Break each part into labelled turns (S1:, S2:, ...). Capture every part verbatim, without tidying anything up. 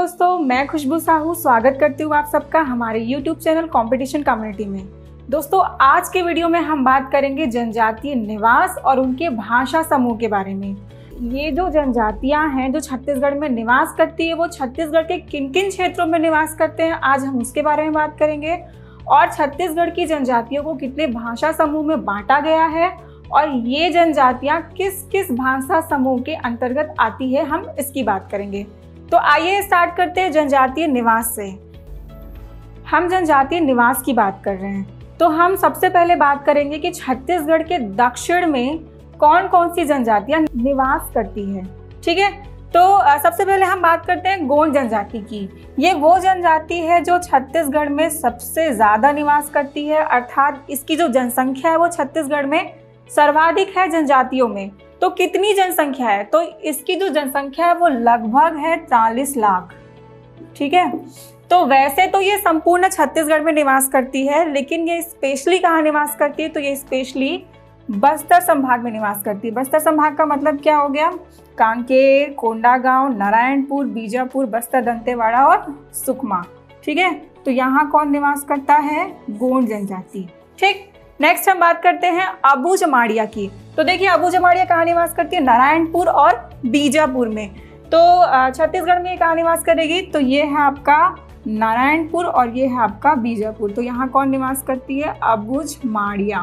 S1: दोस्तों, मैं खुशबू साहू स्वागत करती हूँ आप सबका हमारे यूट्यूब चैनल कंपटीशन कम्युनिटी में। दोस्तों, आज के वीडियो में हम बात करेंगे जनजातीय निवास और उनके भाषा समूह के बारे में। ये जो जनजातियाँ हैं जो छत्तीसगढ़ में निवास करती है, वो छत्तीसगढ़ के किन किन क्षेत्रों में निवास करते हैं, आज हम उसके बारे में बात करेंगे। और छत्तीसगढ़ की जनजातियों को कितने भाषा समूह में बांटा गया है और ये जनजातियाँ किस किस भाषा समूह के अंतर्गत आती है, हम इसकी बात करेंगे। तो आइए स्टार्ट करते हैं जनजातीय निवास से। हम जनजातीय निवास की बात कर रहे हैं तो हम सबसे पहले बात करेंगे कि छत्तीसगढ़ के दक्षिण में कौन कौन सी जनजातियां निवास करती है। ठीक है, तो सबसे पहले हम बात करते हैं गोंड जनजाति की। ये वो जनजाति है जो छत्तीसगढ़ में सबसे ज़्यादा निवास करती है, अर्थात इसकी जो जनसंख्या है वो छत्तीसगढ़ में सर्वाधिक है जनजातियों में। तो कितनी जनसंख्या है, तो इसकी जो जनसंख्या है वो लगभग है चालीस लाख। ठीक है, तो वैसे तो ये संपूर्ण छत्तीसगढ़ में निवास करती है, लेकिन ये स्पेशली कहाँ निवास करती है, तो ये स्पेशली बस्तर संभाग में निवास करती है। बस्तर संभाग का मतलब क्या हो गया, कांकेर, कोंडागांव, नारायणपुर, बीजापुर, बस्तर, दंतेवाड़ा और सुकमा। ठीक है, तो यहाँ कौन निवास करता है, गोंड जनजाति। ठीक, नेक्स्ट हम बात करते हैं अबू जमाड़िया की। तो देखिए अबू जमाड़िया कहाँ निवास करती है, नारायणपुर और बीजापुर में। तो छत्तीसगढ़ में कहाँ निवास करेगी, तो ये है आपका नारायणपुर और ये है आपका बीजापुर। तो यहाँ कौन निवास करती है, अबू जमाड़िया।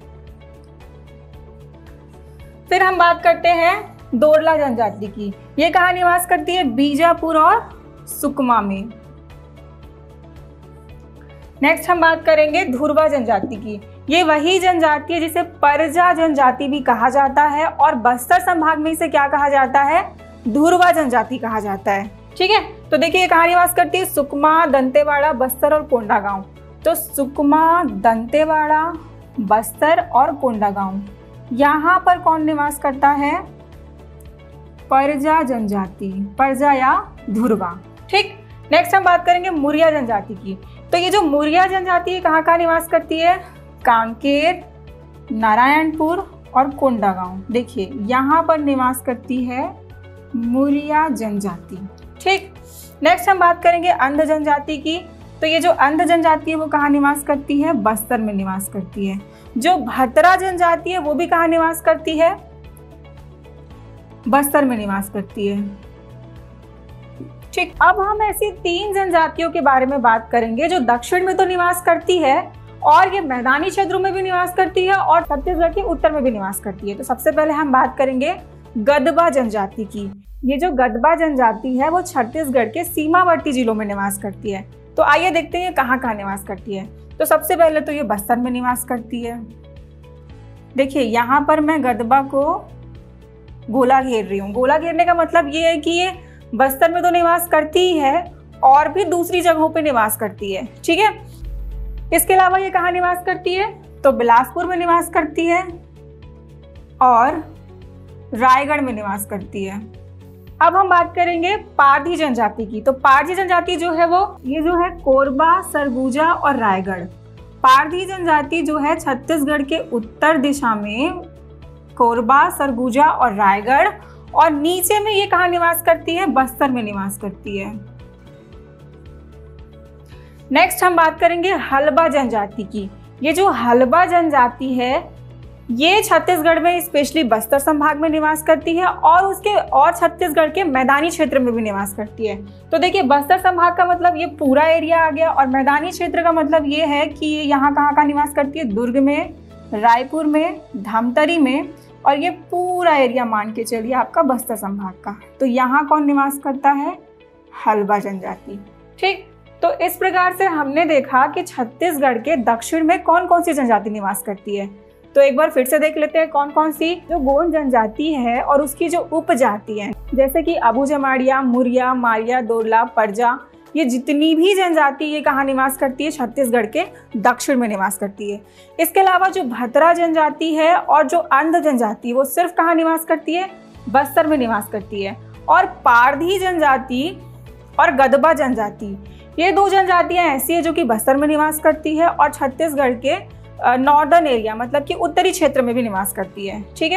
S1: फिर हम बात करते हैं दोरला जनजाति की। ये कहाँ निवास करती है, बीजापुर और सुकमा में। नेक्स्ट हम बात करेंगे धुरवा जनजाति की। ये वही जनजाति है जिसे परजा जनजाति भी कहा जाता है और बस्तर संभाग में इसे क्या कहा जाता है, धुरवा जनजाति कहा जाता है। ठीक है, तो देखिए ये कहाँ निवास करती है, सुकमा, दंतेवाड़ा, बस्तर और कोंडागांव। तो सुकमा, दंतेवाड़ा, बस्तर और कोंडागांव, यहाँ पर कौन निवास करता है, परजा जनजाति, परजा या धुरवा। ठीक, नेक्स्ट हम बात करेंगे मुरिया जनजाति की। तो ये जो मुरिया जनजाति है कहाँ कहाँ निवास करती है, कांकेर, नारायणपुर और कोंडागांव। देखिए यहाँ पर निवास करती है मुरिया जनजाति। ठीक, नेक्स्ट हम बात करेंगे अंध जनजाति की। तो ये जो अंध जनजाति है वो कहाँ निवास करती है, बस्तर में निवास करती है। जो भतरा जनजाति है वो भी कहाँ निवास करती है, बस्तर में निवास करती है। ठीक, अब हम ऐसी तीन जनजातियों के बारे में बात करेंगे जो दक्षिण में तो निवास करती है और ये मैदानी क्षेत्रों में भी निवास करती है और छत्तीसगढ़ के उत्तर में भी निवास करती है। तो सबसे पहले हम बात करेंगे गदबा जनजाति की। ये जो गदबा जनजाति है वो छत्तीसगढ़ के सीमावर्ती जिलों में निवास करती है। तो आइए देखते हैं ये कहाँ कहाँ निवास करती है। तो सबसे पहले तो ये बस्तर में निवास करती है। देखिए यहाँ पर मैं गदबा को गोला घेर रही हूँ। गोला घेरने का मतलब ये है कि ये बस्तर में तो निवास करती ही है और भी दूसरी जगहों पे निवास करती है। ठीक है, इसके अलावा ये कहाँ निवास करती है, तो बिलासपुर में निवास करती है और रायगढ़ में निवास करती है। अब हम बात करेंगे पारधी जनजाति की। तो पारधी जनजाति जो है वो ये जो है कोरबा, सरगुजा और रायगढ़। पारधी जनजाति जो है छत्तीसगढ़ के उत्तर दिशा में कोरबा, सरगुजा और रायगढ़, और नीचे में ये कहाँ निवास करती है, बस्तर में निवास करती है। नेक्स्ट हम बात करेंगे हलबा जनजाति की। ये जो हलबा जनजाति है ये छत्तीसगढ़ में स्पेशली बस्तर संभाग में निवास करती है और उसके और छत्तीसगढ़ के मैदानी क्षेत्र में भी निवास करती है। तो देखिए बस्तर संभाग का मतलब ये पूरा एरिया आ गया और मैदानी क्षेत्र का मतलब ये है कि ये यहाँ कहाँ का निवास करती है, दुर्ग में, रायपुर में, धमतरी में, और ये पूरा एरिया मान के चलिए आपका बस्तर संभाग का। तो यहाँ कौन निवास करता है, हलबा जनजाति। ठीक, तो इस प्रकार से हमने देखा कि छत्तीसगढ़ के दक्षिण में कौन कौन सी जनजाति निवास करती है। तो एक बार फिर से देख लेते हैं कौन कौन सी। जो गोंड जनजाति है और उसकी जो उपजाति है जैसे कि अबू जमाड़िया, मुरिया, मारिया, दोरला, परजा, ये जितनी भी जनजाति ये कहाँ निवास करती है, छत्तीसगढ़ के दक्षिण में निवास करती है। इसके अलावा जो भतरा जनजाति है और जो अंध जनजाति वो सिर्फ कहाँ निवास करती है, बस्तर में निवास करती है। और पारधी जनजाति और गदबा जनजाति, ये दो जनजातियां ऐसी है जो कि बस्तर में निवास करती है और छत्तीसगढ़ के नॉर्दर्न एरिया मतलब कि उत्तरी क्षेत्र में भी निवास करती है। ठीक है,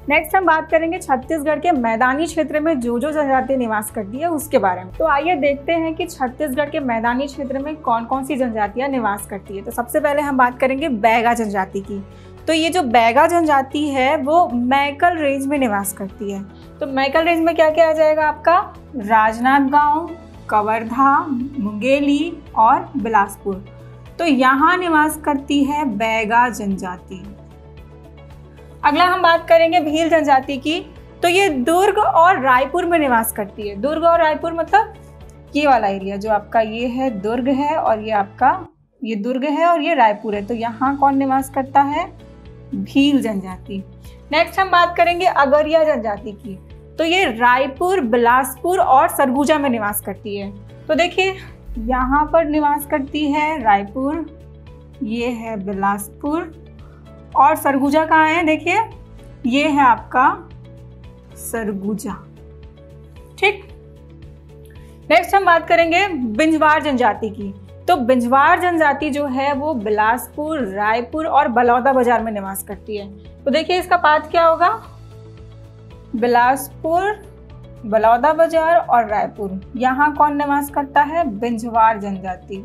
S1: नेक्स्ट हम बात करेंगे छत्तीसगढ़ के मैदानी क्षेत्र में जो जो जनजाति निवास करती है उसके बारे में। तो आइए देखते हैं कि छत्तीसगढ़ के मैदानी क्षेत्र में कौन कौन सी जनजातियां निवास करती है। तो सबसे पहले हम बात करेंगे बैगा जनजाति की। तो ये जो बैगा जनजाति है वो मैकल रेंज में निवास करती है। तो मैकल रेंज में क्या क्या आ जाएगा आपका, राजनांदगांव, कवर्धा, मुंगेली और बिलासपुर। तो यहाँ निवास करती है बैगा जनजाति। अगला हम बात करेंगे भील जनजाति की। तो ये दुर्ग और रायपुर में निवास करती है। दुर्ग और रायपुर मतलब ये वाला एरिया जो आपका ये है दुर्ग है और ये आपका ये दुर्ग है और ये रायपुर है। तो यहाँ कौन निवास करता है, भील जनजाति। नेक्स्ट हम बात करेंगे अगरिया जनजाति की। तो ये रायपुर, बिलासपुर और सरगुजा में निवास करती है। तो देखिए यहाँ पर निवास करती है रायपुर, ये है बिलासपुर और सरगुजा कहाँ है, देखिए ये है आपका सरगुजा। ठीक, नेक्स्ट हम बात करेंगे बिंजवार जनजाति की। तो बिंजवार जनजाति जो है वो बिलासपुर, रायपुर और बलौदाबाजार में निवास करती है। तो देखिए इसका पाठ क्या होगा, बिलासपुर, बलौदाबाजार और रायपुर। यहाँ कौन निवास करता है, बिंजवार जनजाति।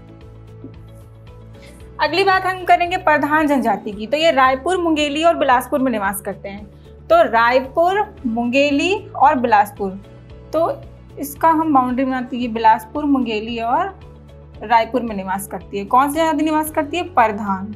S1: अगली बात हम करेंगे प्रधान जनजाति की। तो ये रायपुर, मुंगेली और बिलासपुर में निवास करते हैं। तो रायपुर, मुंगेली और बिलासपुर, तो इसका हम बाउंड्री बनाते हैं, बिलासपुर, मुंगेली और रायपुर में निवास करती है। कौन सी जनजाति निवास करती है, प्रधान।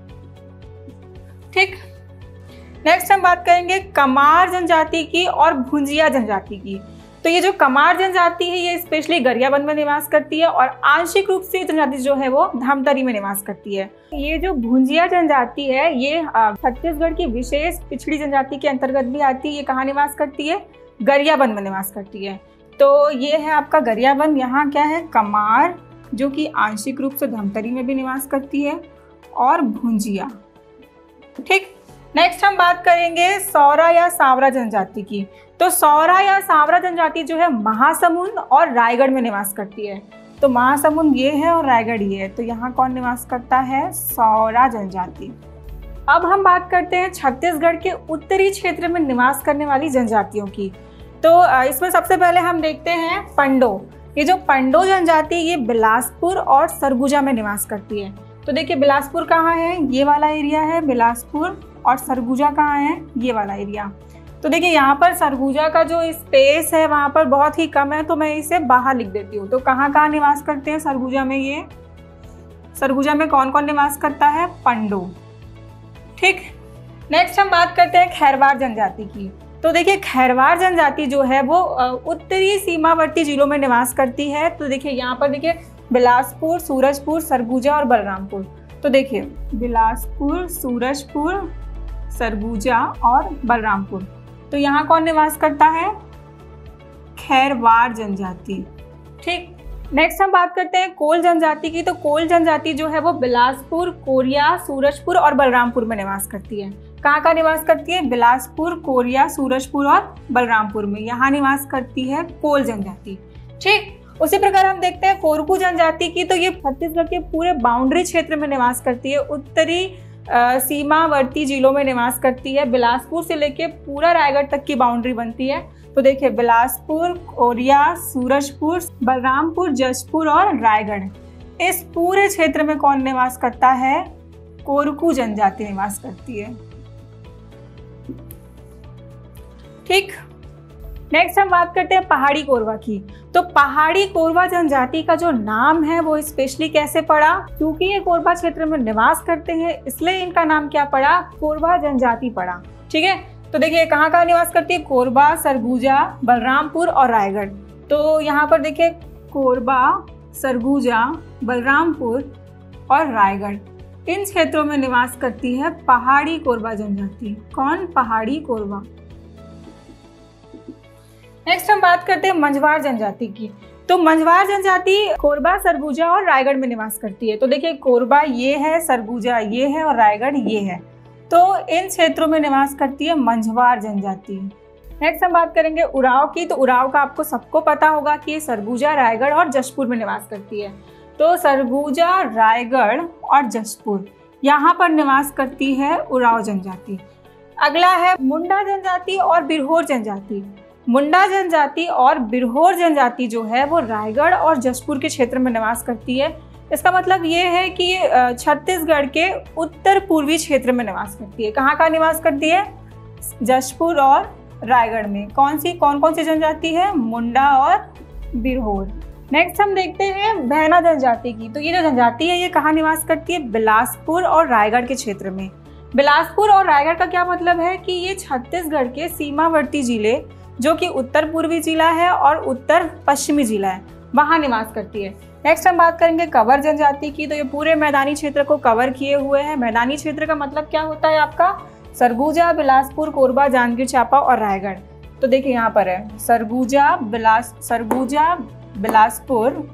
S1: ठीक, नेक्स्ट हम बात करेंगे कमार जनजाति की और भुंजिया जनजाति की। तो ये जो कमार जनजाति है ये स्पेशली गरियाबंद में निवास करती है और आंशिक रूप से जनजाति जो है वो धमतरी में निवास करती है। ये जो भुंजिया जनजाति है ये छत्तीसगढ़ की विशेष पिछड़ी जनजाति के अंतर्गत भी आती है। ये कहाँ निवास करती है, गरियाबंद में निवास करती है। तो ये है आपका गरियाबंद। यहाँ क्या है, कमार जो कि आंशिक रूप से धमतरी में भी निवास करती है और भुंजिया। ठीक, नेक्स्ट हम बात करेंगे सौरा या सांवरा जनजाति की। तो सौरा या सांवरा जनजाति जो है महासमुंद और रायगढ़ में निवास करती है। तो महासमुंद ये है और रायगढ़ ये है। तो यहाँ कौन निवास करता है, सौरा जनजाति। अब हम बात करते हैं छत्तीसगढ़ के उत्तरी क्षेत्र में निवास करने वाली जनजातियों की। तो इसमें सबसे पहले हम देखते हैं पंडो। ये जो पंडो जनजाति ये बिलासपुर और सरगुजा में निवास करती है। तो देखिए बिलासपुर कहाँ है, ये वाला एरिया है बिलासपुर, और सरगुजा कहाँ है, ये वाला एरिया। तो देखिए यहाँ पर सरगुजा का जो स्पेस है वहाँ पर बहुत ही कम है, तो मैं इसे बाहर लिख देती हूँ। तो कहाँ कहाँ निवास करते हैं सरगुजा में, ये सरगुजा में कौन कौन निवास करता है, पंडो। ठीक, नेक्स्ट हम बात करते हैं खैरवार जनजाति की। तो देखिए खैरवार जनजाति जो है वो उत्तरी सीमावर्ती जिलों में निवास करती है। तो देखिए यहाँ पर देखिए बिलासपुर, सूरजपुर, सरगुजा और बलरामपुर। तो देखिए बिलासपुर, सूरजपुर, सरगुजा और बलरामपुर। तो यहाँ कौन निवास करता है, खैरवार जनजाति। ठीक, नेक्स्ट हम बात करते हैं कोल जनजाति की। तो कोल जनजाति जो है वो बिलासपुर, कोरिया, सूरजपुर और बलरामपुर में निवास करती है। कहाँ का निवास करती है, बिलासपुर, कोरिया, सूरजपुर और बलरामपुर में यहाँ निवास करती है कोल जनजाति। ठीक, उसी प्रकार हम देखते हैं कोरकू जनजाति की। तो ये छत्तीसगढ़ के पूरे बाउंड्री क्षेत्र में निवास करती है, उत्तरी सीमावर्ती जिलों में निवास करती है। बिलासपुर से लेके पूरा रायगढ़ तक की बाउंड्री बनती है। तो देखिए बिलासपुर, कोरिया, सूरजपुर, बलरामपुर, जशपुर और रायगढ़, इस पूरे क्षेत्र में कौन निवास करता है, कोरकू जनजाति निवास करती है। ठीक, नेक्स्ट हम बात करते हैं पहाड़ी कोरवा की। तो पहाड़ी कोरवा जनजाति का जो नाम है वो स्पेशली कैसे पड़ा, क्योंकि ये कोरबा क्षेत्र में निवास करते हैं इसलिए इनका नाम क्या पड़ा, कोरवा जनजाति पड़ा। ठीक है, तो देखिए कहाँ कहाँ निवास करती है, कोरबा, सरगुजा, बलरामपुर और रायगढ़। तो यहाँ पर देखिए कोरबा, सरगुजा, बलरामपुर और रायगढ़, इन क्षेत्रों में निवास करती है पहाड़ी कोरवा जनजाति। कौन, पहाड़ी कोरवा। नेक्स्ट हम बात करते हैं मंझवार जनजाति की। तो मंझवार जनजाति कोरबा, सरगुजा और रायगढ़ में निवास करती है। तो देखिए कोरबा ये है, सरगुजा ये है और रायगढ़ ये है। तो इन क्षेत्रों में निवास करती है मंझवार जनजाति। नेक्स्ट हम बात करेंगे उराव की। तो उराव का आपको सबको पता होगा कि सरगुजा, रायगढ़ और जशपुर में निवास करती है। तो सरगुजा, रायगढ़ और जशपुर यहाँ पर निवास करती है उराव जनजाति। अगला है मुंडा जनजाति और बिरहोर जनजाति। मुंडा जनजाति और बिरहोर जनजाति जो है वो रायगढ़ और जशपुर के क्षेत्र में निवास करती है। इसका मतलब ये है कि ये छत्तीसगढ़ के उत्तर पूर्वी क्षेत्र में निवास करती है। कहाँ कहाँ निवास करती है? जशपुर और रायगढ़ में। कौन सी कौन कौन सी जनजाति है? मुंडा और बिरहोर। नेक्स्ट हम देखते हैं भैना जनजाति की। तो ये जो जनजाति है ये कहाँ निवास करती है? बिलासपुर और रायगढ़ के क्षेत्र में। बिलासपुर और रायगढ़ का क्या मतलब है कि ये छत्तीसगढ़ के सीमावर्ती जिले जो कि उत्तर पूर्वी जिला है और उत्तर पश्चिमी जिला है, वहाँ निवास करती है। नेक्स्ट हम बात करेंगे कंवर जनजाति की। तो ये पूरे मैदानी क्षेत्र को कवर किए हुए हैं। मैदानी क्षेत्र का मतलब क्या होता है आपका? सरगुजा, बिलासपुर, कोरबा, जांजगीर चांपा और रायगढ़। तो देखिए यहाँ पर है सरगुजा, बिलास सरगुजा, बिलासपुर,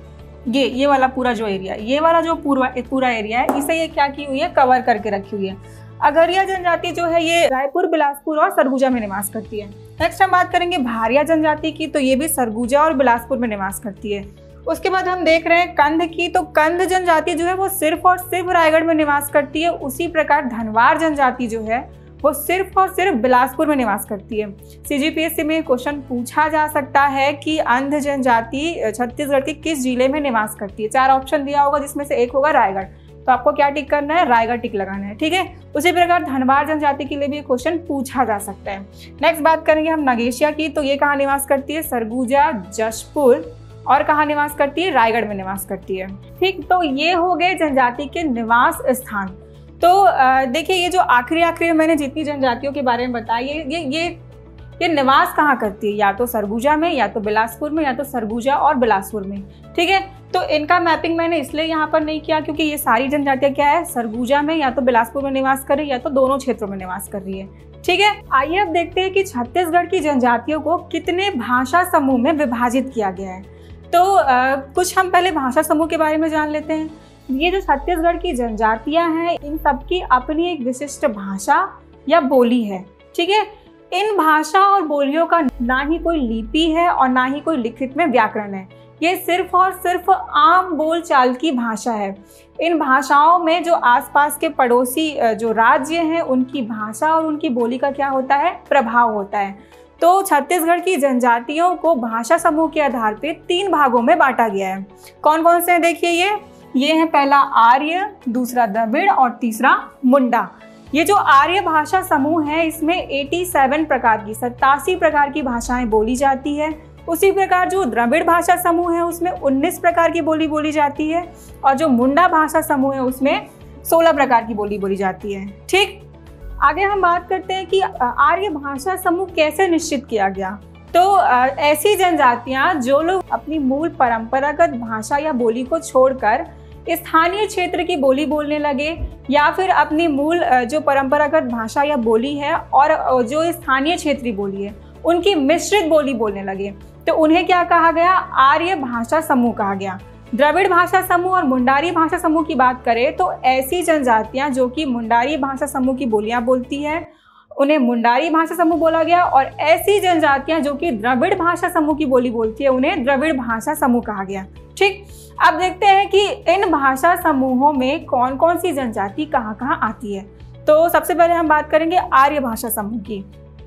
S1: ये ये वाला पूरा जो एरिया, ये वाला जो पूरा पूरा एरिया है, इसे ये क्या की हुई है? कवर करके रखी हुई है। अगरिया जनजाति जो है ये रायपुर, बिलासपुर और सरगुजा में निवास करती है। नेक्स्ट हम बात करेंगे भारिया जनजाति की। तो ये भी सरगुजा और बिलासपुर में निवास करती है। उसके बाद हम देख रहे हैं कंध की। तो कंध जनजाति जो है वो सिर्फ और सिर्फ रायगढ़ में निवास करती है। उसी प्रकार धनवार जनजाति जो है वो सिर्फ और सिर्फ बिलासपुर में निवास करती है। सीजीपीएससी में क्वेश्चन पूछा जा सकता है कि अंध जनजाति छत्तीसगढ़ के किस जिले में निवास करती है। चार ऑप्शन दिया होगा जिसमें से एक होगा रायगढ़। तो आपको क्या टिक करना है? रायगढ़ टिक लगाना है। ठीक है। उसी प्रकार धनवार जनजाति के लिए भी क्वेश्चन पूछा जा सकता है। नेक्स्ट बात करेंगे हम नगेशिया की। तो ये कहाँ निवास करती है? सरगुजा, जशपुर और कहाँ निवास करती है? रायगढ़ में निवास करती है। ठीक, तो ये हो गए जनजाति के निवास स्थान। तो देखिए ये जो आखिरी आखिरी मैंने जितनी जनजातियों के बारे में बताया, ये ये ये ये निवास कहाँ करती है? या तो सरगुजा में, या तो बिलासपुर में, या तो सरगुजा और बिलासपुर में। ठीक है। तो इनका मैपिंग मैंने इसलिए यहाँ पर नहीं किया क्योंकि ये सारी जनजातियाँ क्या है? सरगुजा में या तो बिलासपुर में निवास कर रही है या तो दोनों क्षेत्रों में निवास कर रही है। ठीक है। आइए अब देखते हैं कि छत्तीसगढ़ की जनजातियों को कितने भाषा समूह में विभाजित किया गया है। तो आ, कुछ हम पहले भाषा समूह के बारे में जान लेते हैं। ये जो छत्तीसगढ़ की जनजातियां हैं इन सबकी अपनी एक विशिष्ट भाषा या बोली है। ठीक है। इन भाषा और बोलियों का ना ही कोई लिपि है और ना ही कोई लिखित में व्याकरण है। ये सिर्फ और सिर्फ आम बोलचाल की भाषा है। इन भाषाओं में जो आसपास के पड़ोसी जो राज्य हैं उनकी भाषा और उनकी बोली का क्या होता है? प्रभाव होता है। तो छत्तीसगढ़ की जनजातियों को भाषा समूह के आधार पर तीन भागों में बांटा गया है। कौन कौन से हैं? देखिए ये ये है पहला आर्य, दूसरा द्रविड़ और तीसरा मुंडा। ये जो आर्य भाषा समूह है इसमें सत्तासी प्रकार की सत्तासी प्रकार की भाषाएं बोली जाती है। उसी प्रकार जो द्रविड़ भाषा समूह है उसमें उन्नीस प्रकार की बोली बोली जाती है और जो मुंडा भाषा समूह है उसमें सोलह प्रकार की बोली बोली जाती है। ठीक, आगे हम बात करते हैं कि आर्य भाषा समूह कैसे निश्चित किया गया। तो ऐसी जनजातियां जो लोग अपनी मूल परंपरागत भाषा या बोली को छोड़कर स्थानीय क्षेत्र की बोली बोलने लगे या फिर अपनी मूल जो परंपरागत भाषा या बोली है और जो स्थानीय क्षेत्रीय बोली है उनकी मिश्रित बोली बोलने लगे, तो उन्हें क्या कहा गया? आर्य भाषा समूह कहा गया। द्रविड़ भाषा समूह और मुंडारी भाषा समूह की बात करें तो ऐसी जनजातियां जो कि मुंडारी भाषा समूह की बोलियां बोलती है उन्हें मुंडारी भाषा समूह बोला गया और ऐसी जनजातियां जो कि द्रविड़ भाषा समूह की बोली बोलती है उन्हें द्रविड़ भाषा समूह कहा गया। ठीक, अब देखते हैं कि इन भाषा समूहों में कौन कौन सी जनजाति कहाँ कहाँ आती है। तो सबसे पहले हम बात करेंगे आर्य भाषा समूह की।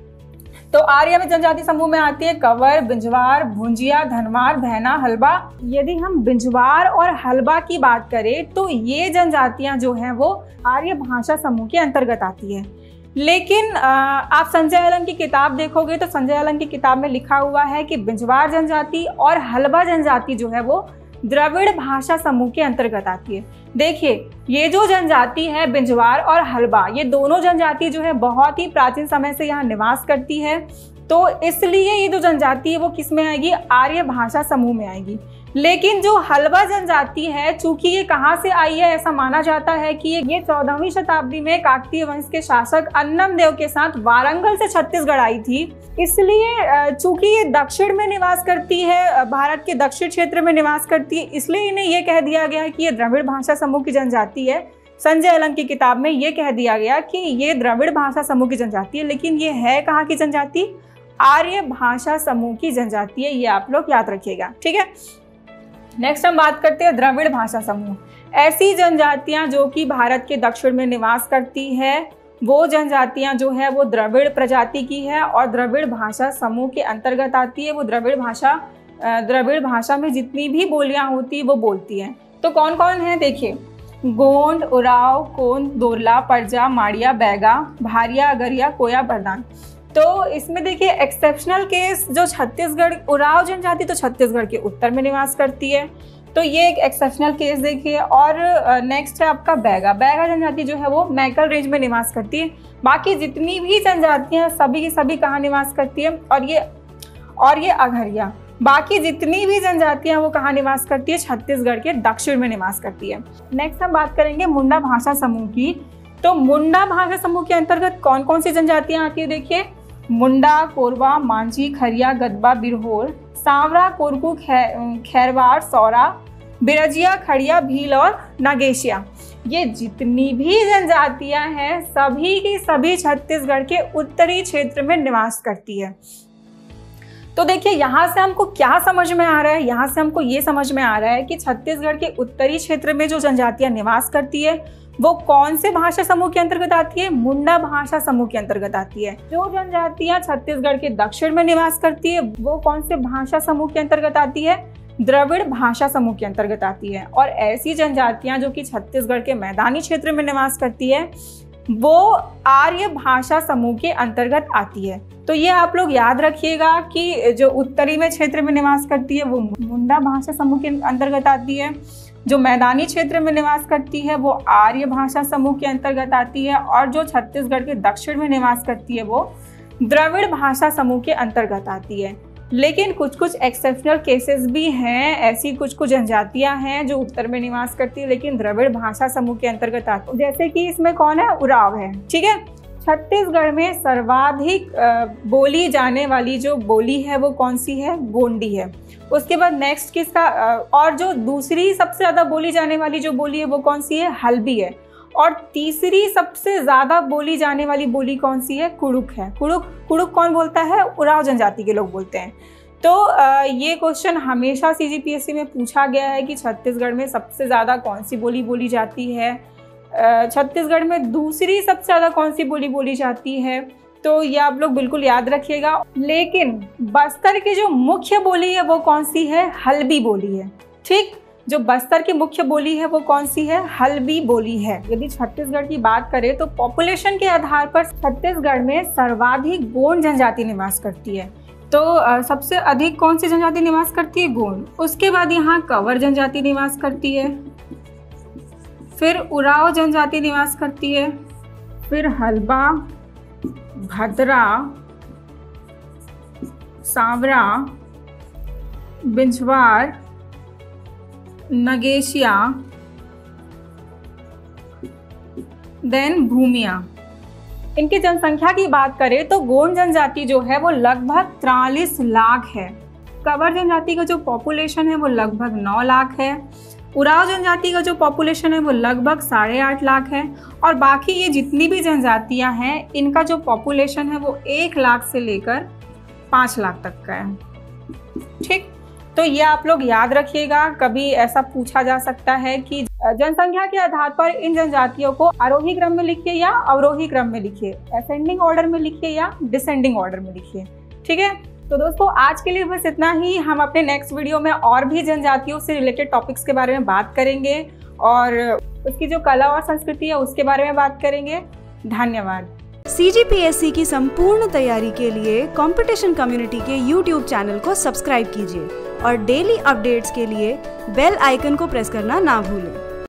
S1: तो आर्य में जनजाति समूह में आती है कंवर, बिंजवार, भुंजिया, धनवार, भैना, हलबा। यदि हम बिंजवार और हलबा की बात करें तो ये जनजातियां जो हैं वो आर्य भाषा समूह के अंतर्गत आती है। लेकिन आप संजय अलंग की किताब देखोगे तो संजय अलंग की किताब में लिखा हुआ है कि बिंजवार जनजाति और हलबा जनजाति जो है वो द्रविड़ भाषा समूह के अंतर्गत आती है। देखिए ये जो जनजाति है बिंजवार और हलबा, ये दोनों जनजाति जो है बहुत ही प्राचीन समय से यहाँ निवास करती है, तो इसलिए ये जो जनजाति है वो किस में आएगी? आर्य भाषा समूह में आएगी। लेकिन जो हलबा जनजाति है चूंकि ये कहाँ से आई है, ऐसा माना जाता है कि ये चौदहवीं शताब्दी में काकतीय वंश के शासक अन्नम देव के साथ वारंगल से छत्तीसगढ़ आई थी, इसलिए चूंकि ये दक्षिण में निवास करती है, भारत के दक्षिण क्षेत्र में निवास करती है, इसलिए इन्हें ये कह दिया गया है कि ये द्रविड़ भाषा समूह की जनजाति है। संजय अलंग की किताब में ये कह दिया गया कि ये द्रविड़ भाषा समूह की जनजाति है, लेकिन ये है कहाँ की जनजाति? आर्य भाषा समूह की जनजाति है। ये आप लोग याद रखिएगा, ठीक है। नेक्स्ट हम बात करते हैं द्रविड़ भाषा समूह। ऐसी जनजातियां जो कि भारत के दक्षिण में निवास करती है वो जनजातियां जो है वो द्रविड़ प्रजाति की है और द्रविड़ भाषा समूह के अंतर्गत आती है। वो द्रविड़ भाषा द्रविड़ भाषा में जितनी भी बोलियां होती है वो बोलती हैं। तो कौन कौन है देखिए, गोंड, उराव, कोंद, दोरला, परजा, माड़िया, बैगा, भारिया, अगरिया, कोया, बरदान। तो इसमें देखिए एक्सेप्शनल केस जो छत्तीसगढ़, उराव जनजाति तो छत्तीसगढ़ के उत्तर में निवास करती है, तो ये एक एक्सेप्शनल केस देखिए। और नेक्स्ट है आपका बैगा। बैगा जनजाति जो है वो मैकल रेंज में निवास करती है। बाकी जितनी भी जनजातियां सभी की सभी कहाँ निवास करती है, और ये और ये अगरिया, बाकी जितनी भी जनजातियां वो कहाँ निवास करती है, छत्तीसगढ़ के दक्षिण में निवास करती है। नेक्स्ट हम बात करेंगे मुंडा भाषा समूह की। तो मुंडा भाषा समूह के अंतर्गत कौन कौन सी जनजातियां आती है देखिए, मुंडा, कोरवा, मांझी, खरिया, गदबा, बिरहोर, सांवरा, कोरकू, खैरवाड़, सौरा, बिरजिया, खड़िया, भील और नागेशिया। ये जितनी भी जनजातियां हैं सभी की सभी छत्तीसगढ़ के उत्तरी क्षेत्र में निवास करती है। तो देखिए यहाँ से हमको क्या समझ में आ रहा है, यहाँ से हमको ये समझ में आ रहा है कि छत्तीसगढ़ के उत्तरी क्षेत्र में जो जनजातियां निवास करती है वो कौन से भाषा समूह के अंतर्गत आती है, मुंडा भाषा समूह के अंतर्गत आती है। जो जनजातियां छत्तीसगढ़ के दक्षिण में निवास करती है वो कौन से भाषा समूह के अंतर्गत आती है, द्रविड़ भाषा समूह के अंतर्गत आती है। और ऐसी जनजातियां जो कि छत्तीसगढ़ के मैदानी क्षेत्र में निवास करती है वो आर्य भाषा समूह के अंतर्गत आती है। तो ये आप लोग याद रखिएगा कि जो उत्तरी में क्षेत्र में निवास करती है वो मुंडा भाषा समूह के अंतर्गत आती है, जो मैदानी क्षेत्र में निवास करती है वो आर्य भाषा समूह के अंतर्गत आती है, और जो छत्तीसगढ़ के दक्षिण में निवास करती है वो द्रविड़ भाषा समूह के अंतर्गत आती है। लेकिन कुछ कुछ एक्सेप्शनल केसेस भी हैं, ऐसी कुछ कुछ जनजातियां हैं जो उत्तर में निवास करती है लेकिन द्रविड़ भाषा समूह के अंतर्गत आती है। जैसे कि इसमें कौन है, उराव है, ठीक है। छत्तीसगढ़ में सर्वाधिक बोली जाने वाली जो बोली है वो कौन सी है, गोंडी है। उसके बाद नेक्स्ट किसका, और जो दूसरी सबसे ज़्यादा बोली जाने वाली जो बोली है वो कौन सी है, हल्बी है। और तीसरी सबसे ज़्यादा बोली जाने वाली बोली कौन सी है, कुड़ुक है। कुड़ुक कुड़ुक कौन बोलता है, उराव जनजाति के लोग बोलते हैं। तो ये क्वेश्चन हमेशा सीजीपीएससी में पूछा गया है कि छत्तीसगढ़ में सबसे ज़्यादा कौन सी बोली बोली जाती है, छत्तीसगढ़ में दूसरी सबसे ज़्यादा कौन सी बोली बोली जाती है। तो ये आप लोग बिल्कुल याद रखिएगा। लेकिन बस्तर की जो मुख्य बोली है वो कौन सी है, हल्बी बोली है, ठीक। जो बस्तर की मुख्य बोली है वो कौन सी है, हल्बी बोली है। यदि छत्तीसगढ़ की बात करें तो पॉपुलेशन के आधार पर छत्तीसगढ़ में सर्वाधिक गोंड जनजाति निवास करती है। तो सबसे अधिक कौन सी जनजाति निवास करती है, गोंड। उसके बाद यहाँ कंवर जनजाति निवास करती है, फिर उराव जनजाति निवास करती है, फिर हल्बा, भद्रा, सांवरा, बिंझवार, नगेशिया, देन भूमिया। इनकी जनसंख्या की बात करें तो गोंड जनजाति जो है वो लगभग तिरालीस लाख है। कंवर जनजाति का जो पॉपुलेशन है वो लगभग नौ लाख है। उराव जनजाति का जो पॉपुलेशन है वो लगभग साढ़े आठ लाख है। और बाकी ये जितनी भी जनजातियां हैं इनका जो पॉपुलेशन है वो एक लाख से लेकर पाँच लाख तक का है, ठीक। तो ये आप लोग याद रखिएगा, कभी ऐसा पूछा जा सकता है कि जनसंख्या के आधार पर इन जनजातियों को आरोही क्रम में लिखिए या अवरोही क्रम में लिखिए, असेंडिंग ऑर्डर में लिखिए या डिसेंडिंग ऑर्डर में लिखिए, ठीक है। तो दोस्तों आज के लिए बस इतना ही। हम अपने नेक्स्ट वीडियो में और भी जनजातियों से रिलेटेड टॉपिक्स के बारे में बात करेंगे और उसकी जो कला और संस्कृति है उसके बारे में बात करेंगे। धन्यवाद।
S2: सीजीपीएससी की संपूर्ण तैयारी के लिए कंपटीशन कम्युनिटी के यूट्यूब चैनल को सब्सक्राइब कीजिए और डेली अपडेट्स के लिए बेल आइकन को प्रेस करना ना भूलें।